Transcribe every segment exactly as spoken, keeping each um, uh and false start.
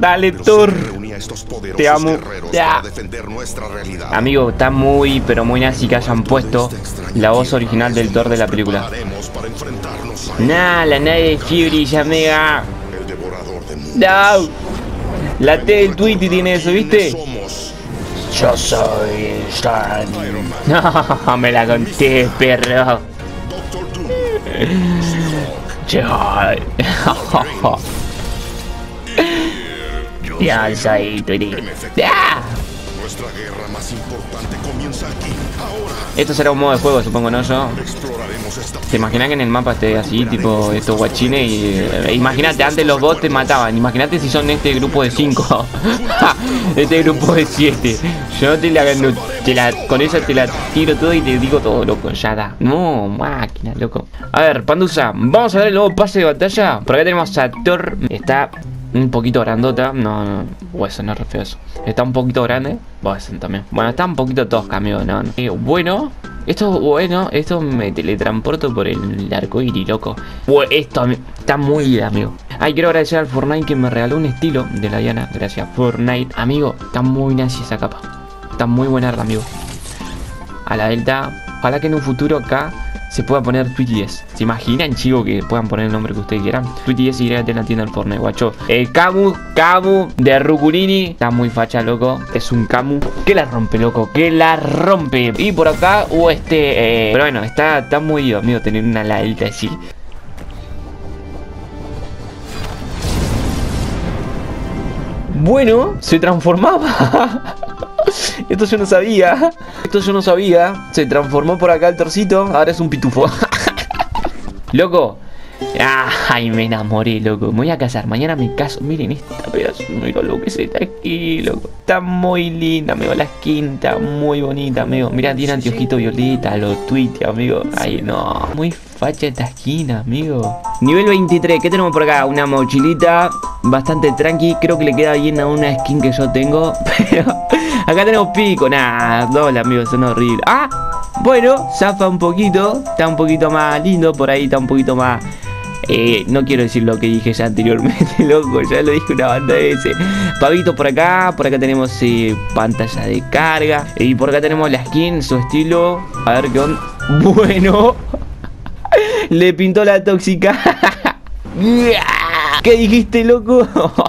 Dale, Thor. Te amo. Ya. Amigo, está muy, pero muy nazi que hayan puesto la voz original del Thor de la película. Nah, la nave de Fury, ya mega. No. La T del Tweety tiene eso, ¿viste? Yo soy Stan. No, me la conté, perro. Yo. Ya soy Tweety. ¡Ah! Nuestra guerra más importante comienza aquí, ahora. Esto será un modo de juego, supongo, ¿no? Yo. ¿Te imaginas que en el mapa esté así, tipo estos guachines? Y eh, imagínate, antes los bots te mataban. Imagínate si son este grupo de cinco. Este grupo de siete. Yo te la, no, te la con esa te la tiro todo y te digo todo, loco. Ya da. No, máquina, loco. A ver, Pandusa, vamos a ver el nuevo pase de batalla. Por acá tenemos a Thor. Está un poquito grandota. No, no, o eso no es re feo eso. Está un poquito grande. Bueno, también. Bueno, está un poquito tosca, amigo. No, no. Eh, bueno. Esto, bueno, esto me teletransporto por el arco iris, loco. Bueno, esto está muy bien, amigo. Ay, quiero agradecer al Fortnite que me regaló un estilo de la Diana. Gracias, Fortnite. Amigo, está muy nazi esa capa. Está muy buena, amigo. A la Delta. Ojalá que en un futuro acá se pueda poner Tweety diez. ¿Se imaginan, chicos, que puedan poner el nombre que ustedes quieran? Tweety diez y en la tienda del Fortnite, guacho. El Camu, Camu de Ruculini. Está muy facha, loco. Es un Camu que la rompe, loco. Que la rompe. Y por acá, o uh, este. Eh, pero bueno, está, está muy ido, amigo, tener una ladita así. Bueno, se transformaba. Esto yo no sabía. Esto yo no sabía. Se transformó por acá el torcito. Ahora es un pitufo. Loco. Ay, me enamoré, loco. Me voy a casar. Mañana me caso. Miren esta pedazo. Mira lo que se está aquí, loco. Está muy linda, amigo. La skin está muy bonita, amigo. Mira, tiene anteojito violeta. Los tweets, amigo. Ay, no. Muy facha esta skin, amigo. Nivel veintitrés. ¿Qué tenemos por acá? Una mochilita bastante tranqui. Creo que le queda bien a una skin que yo tengo. Pero acá tenemos pico. Nah, doble, amigos. Son horribles. Ah, bueno, zafa un poquito. Está un poquito más lindo. Por ahí está un poquito más... Eh, no quiero decir lo que dije ya anteriormente, loco. Ya lo dije una banda de veces. Pavito por acá. Por acá tenemos eh, pantalla de carga. Y por acá tenemos la skin, su estilo. A ver qué onda. Bueno. Le pintó la tóxica. ¿Qué dijiste, loco?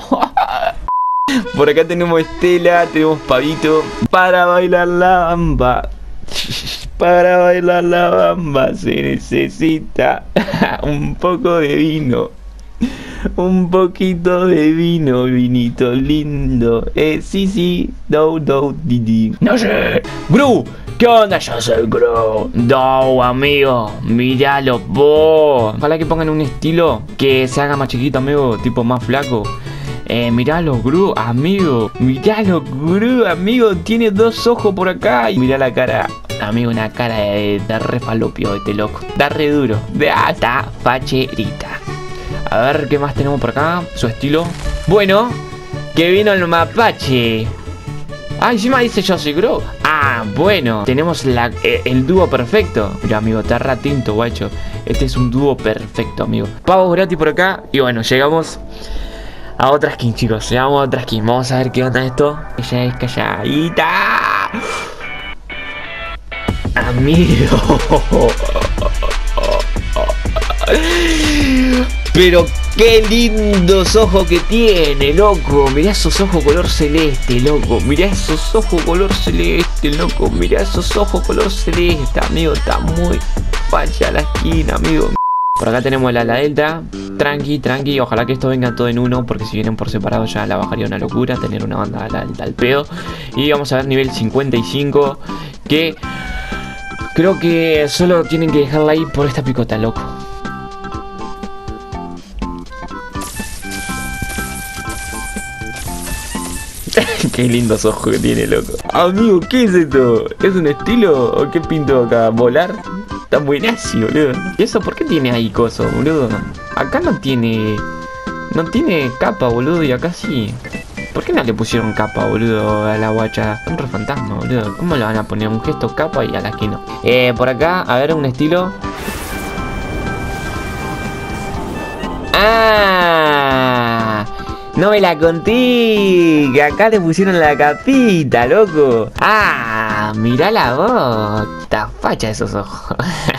Por acá tenemos Estela. Tenemos Pavito. Para bailar la bamba. Para bailar la bamba se necesita un poco de vino. Un poquito de vino, vinito lindo. Eh, sí, sí, do, do, di, di. No sé, Gru, ¿qué onda? Yo soy Gru. No, amigo, míralo vos. Ojalá que pongan un estilo que se haga más chiquito, amigo, tipo más flaco. Eh, miralo, Gru, amigo. Miralo, Gru, amigo. Tiene dos ojos por acá. Y mira la cara. Amigo, una cara de, de re falopio este loco. Da re duro. Ah, está facherita. A ver, ¿qué más tenemos por acá? Su estilo. Bueno, que vino el mapache. Ah, encima dice yo soy Gru. Ah, bueno. Tenemos la, eh, el dúo perfecto. Mira, amigo, está re atento, guacho. Este es un dúo perfecto, amigo. Pavos gratis por acá. Y bueno, llegamos a otra skin, chicos. Llegamos a otra skin. Vamos a ver qué onda esto. Ella es calladita. Amigo. Pero qué lindos ojos que tiene, loco. Mirá esos ojos color celeste, loco. Mirá esos ojos color celeste, loco. Mirá esos ojos color celeste, amigo. Está muy facha la esquina, amigo. Por acá tenemos la ala delta. Tranqui, tranqui. Ojalá que esto venga todo en uno, porque si vienen por separado ya la bajaría una locura tener una banda ala delta al pedo. Y vamos a ver nivel cincuenta y cinco, que creo que solo tienen que dejarla ahí por esta picota, loco. Qué lindos ojos que tiene, loco. Amigo, ¿qué es esto? ¿Es un estilo o qué pinto acá? ¿Volar? Está buenísimo, boludo. ¿Y eso por qué tiene ahí coso, boludo? Acá no tiene... No tiene capa, boludo, y acá sí. ¿Por qué no le pusieron capa, boludo, a la guacha? Un re fantasma, boludo. ¿Cómo le van a poner un gesto capa y a la que no? Eh, por acá, a ver, un estilo. ¡Ah! No me la conté. Que acá le pusieron la capita, loco. Ah, mirá la voz. Está facha esos ojos.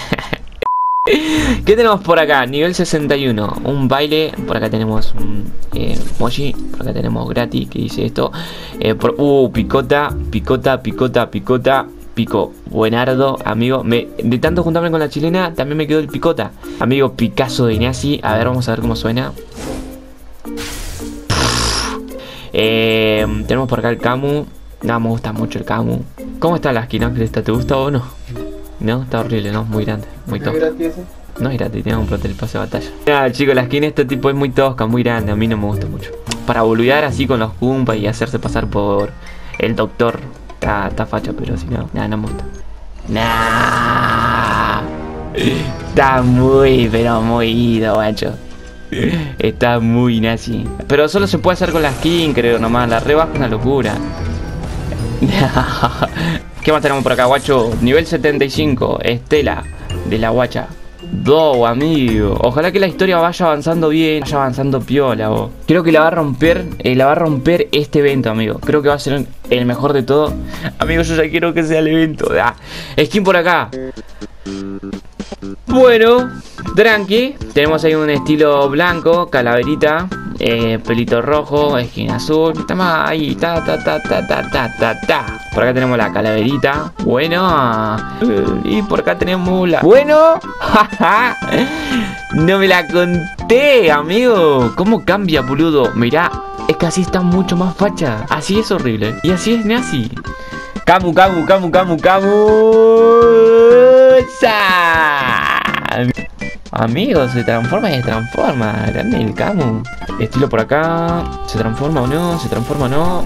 ¿Qué tenemos por acá? Nivel sesenta y uno. Un baile. Por acá tenemos un eh, Mochi. Por acá tenemos gratis. ¿Qué dice esto? Eh, por, uh, picota. Picota, picota, picota. Pico. Buenardo, amigo. Me, de tanto juntarme con la chilena, también me quedó el picota. Amigo, Picasso de Nazi. A ver, vamos a ver cómo suena. Eh, tenemos por acá el Camu. No, me gusta mucho el Camu. ¿Cómo está la skin? ¿Te gusta o no? No, está horrible, ¿no? Muy grande, muy tosca. No es gratis, tengo que comprar el pase de batalla. Nada, chicos, la skin de este tipo es muy tosca, muy grande. A mí no me gusta mucho. Para boludear así con los Kumpas y hacerse pasar por el doctor. Está, está facha, pero si no, nada, no me gusta. Nah. Está muy, pero muy ido, macho. Está muy nazi. Pero solo se puede hacer con la skin, creo, nomás. La rebaja es una locura. ¿Qué más tenemos por acá, guacho? Nivel setenta y cinco, Estela, de la guacha. Do, amigo. Ojalá que la historia vaya avanzando bien, vaya avanzando piola, vos. Creo que la va a romper, eh, la va a romper este evento, amigo. Creo que va a ser el mejor de todo. Amigo, yo ya quiero que sea el evento. Ah, skin por acá. Bueno, tranqui. Tenemos ahí un estilo blanco, calaverita. Eh, pelito rojo, skin azul. Está más ahí. Ta, ta, ta, ta, ta, ta, ta, ta. Por acá tenemos la calaverita. Bueno. Y por acá tenemos la... Bueno. No me la conté, amigo. ¿Cómo cambia, boludo? Mirá. Es que así está mucho más facha. Así es horrible. Y así es nazi. Camu, Camu, Camu, Camu, Camu. ¡Sa! Amigo, se transforma y se transforma. Grande el Camu. Estilo por acá. ¿Se transforma o no? ¿Se transforma o no?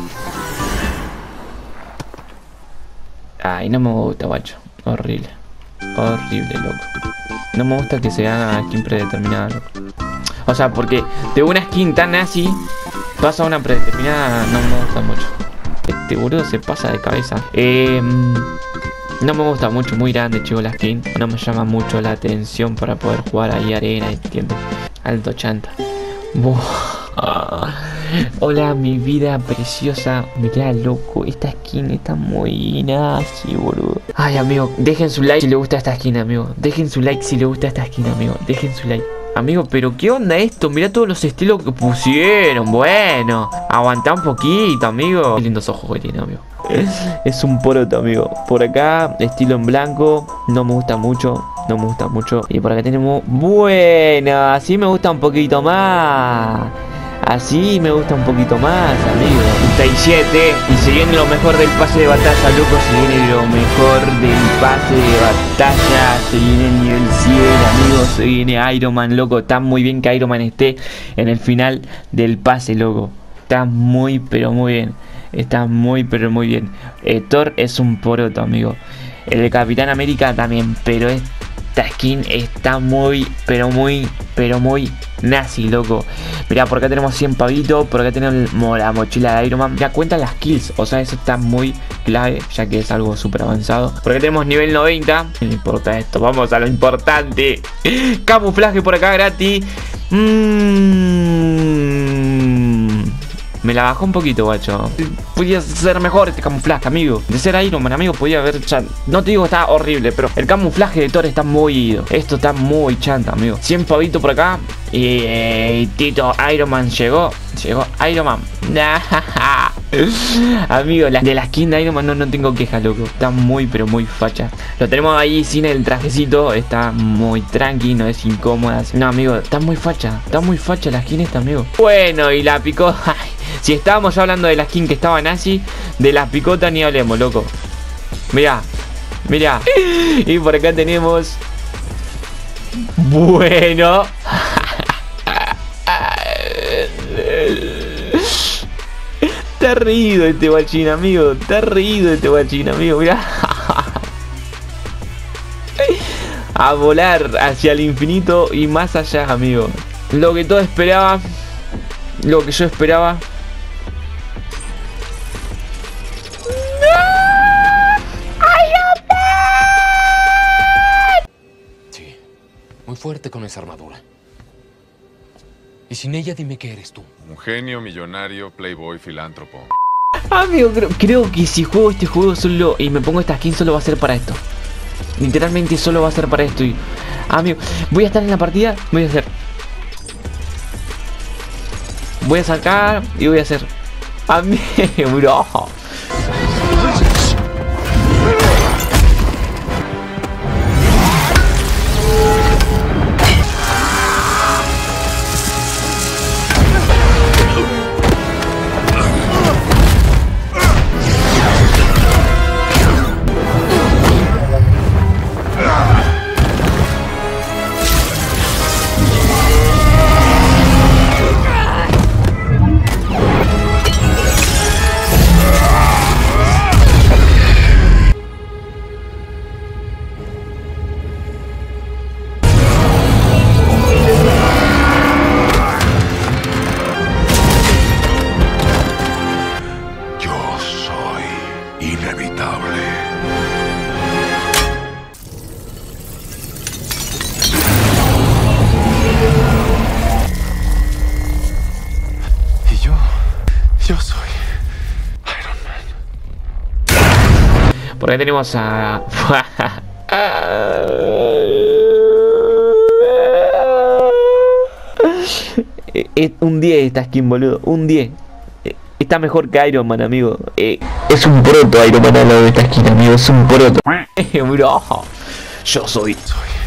Ay, no me gusta, guacho. Horrible. Horrible, loco. No me gusta que se haga skin predeterminada, loco. O sea, porque de una skin tan nazi pasa a una predeterminada. No me gusta mucho. Este boludo se pasa de cabeza. Eh... No me gusta mucho, muy grande, chico, la skin. No me llama mucho la atención para poder jugar ahí arena, ¿entiendes? Alto chanta. Buah. Hola, mi vida preciosa. Mirá, loco, esta skin está muy nazi, boludo. Ay, amigo, dejen su like si les gusta esta skin, amigo. Dejen su like si les gusta esta skin, amigo. Dejen su like. Amigo, pero ¿qué onda esto? Mirá todos los estilos que pusieron. Bueno, aguantá un poquito, amigo. Qué lindos ojos que tiene, amigo. Es un poroto, amigo. Por acá, estilo en blanco. No me gusta mucho. No me gusta mucho. Y por acá tenemos... Bueno, así me gusta un poquito más. Así me gusta un poquito más, amigo. treinta y siete. Y se viene lo mejor del pase de batalla, loco. Se viene lo mejor del pase de batalla. Se viene el nivel cien, amigos. Se viene Iron Man, loco. Está muy bien que Iron Man esté en el final del pase, loco. Está muy, pero muy bien. Está muy, pero muy bien. eh, Thor es un poroto, amigo. El de Capitán América también. Pero esta skin está muy, pero muy, pero muy nazi, loco. Mirá, por acá tenemos cien pavitos. Por acá tenemos la mochila de Iron Man. Ya cuentan las kills, o sea, eso está muy clave, ya que es algo súper avanzado. Por acá tenemos nivel noventa. No importa esto, vamos a lo importante. Camuflaje por acá gratis. Mmm... Me la bajó un poquito, guacho. Podía ser mejor este camuflaje, amigo. De ser Iron Man, amigo, podía haber... Ya, no te digo que está horrible, pero el camuflaje de Thor está muy ido. Esto está muy chanta, amigo. cien pavitos por acá. Y eh, Tito, Iron Man llegó. Llegó Iron Man. Amigo, la, de la skin de Iron Man no, no tengo queja, loco. Está muy, pero muy facha. Lo tenemos ahí sin el trajecito. Está muy tranqui, no es incómoda. No, amigo, está muy facha. Está muy facha la skin esta, amigo. Bueno, y la picó. Si estábamos ya hablando de la skin que estaba nazi, de las picotas ni hablemos, loco. Mirá, mirá. Y por acá tenemos... Bueno. Está reído este guachín, amigo. Está reído este guachín, amigo. Mirá. A volar hacia el infinito y más allá, amigo. Lo que todo esperaba. Lo que yo esperaba. Sí, muy fuerte con esa armadura. Y sin ella, dime qué eres tú. Un genio, millonario, playboy, filántropo. Amigo, creo, creo que si juego este juego solo y me pongo esta skin solo va a ser para esto. Literalmente solo va a ser para esto. Y, amigo, voy a estar en la partida, voy a hacer. Voy a sacar y voy a hacer. Amigo, bro. Inevitable. Y yo, yo soy Iron Man. Por ahí tenemos a... Es un diez esta skin, boludo. Un diez. Está mejor que Iron Man, amigo. Eh, es un proto Iron Man al lado de esta skin, amigo. Es un proto. Bro, yo soy... Soy